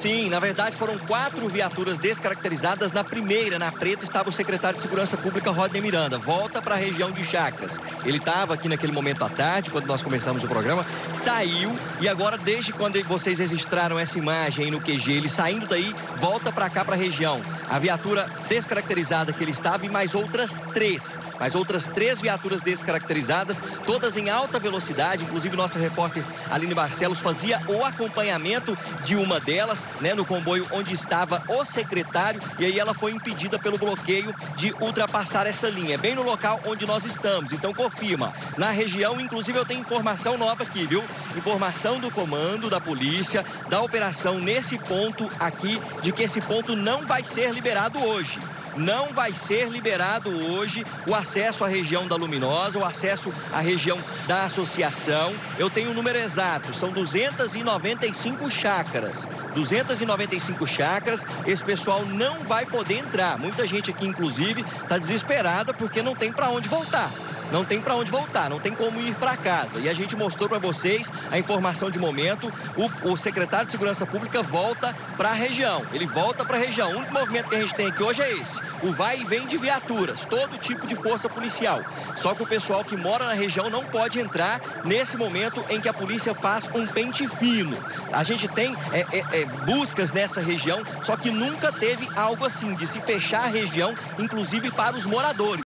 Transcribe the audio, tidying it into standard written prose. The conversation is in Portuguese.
Sim, na verdade foram 4 viaturas descaracterizadas. Na primeira, na preta, estava o secretário de Segurança Pública, Rodney Miranda. Volta para a região de Chacras. Ele estava aqui naquele momento à tarde, quando nós começamos o programa, saiu e agora, desde quando vocês registraram essa imagem aí no QG, ele saindo daí, volta para cá, para a região. A viatura descaracterizada que ele estava e mais outras 3 viaturas descaracterizadas, todas em alta velocidade. Inclusive, nossa repórter Aline Barcelos fazia o acompanhamento de uma delas, né, no comboio onde estava o secretário, e aí ela foi impedida pelo bloqueio de ultrapassar essa linha, bem no local onde nós estamos. Então, confirma, na região, inclusive eu tenho informação nova aqui, viu? Informação do comando da polícia, da operação nesse ponto aqui, de que esse ponto não vai ser liberado hoje. Não vai ser liberado hoje o acesso à região da Luminosa, o acesso à região da associação. Eu tenho o número exato, são 295 chácaras. 295 chácaras, esse pessoal não vai poder entrar. Muita gente aqui, inclusive, está desesperada porque não tem para onde voltar. Não tem para onde voltar, não tem como ir para casa. E a gente mostrou para vocês a informação de momento. O secretário de Segurança Pública volta para a região. Ele volta para a região. O único movimento que a gente tem aqui hoje é esse. O vai e vem de viaturas, todo tipo de força policial. Só que o pessoal que mora na região não pode entrar nesse momento em que a polícia faz um pente fino. A gente tem buscas nessa região, só que nunca teve algo assim, de se fechar a região, inclusive para os moradores.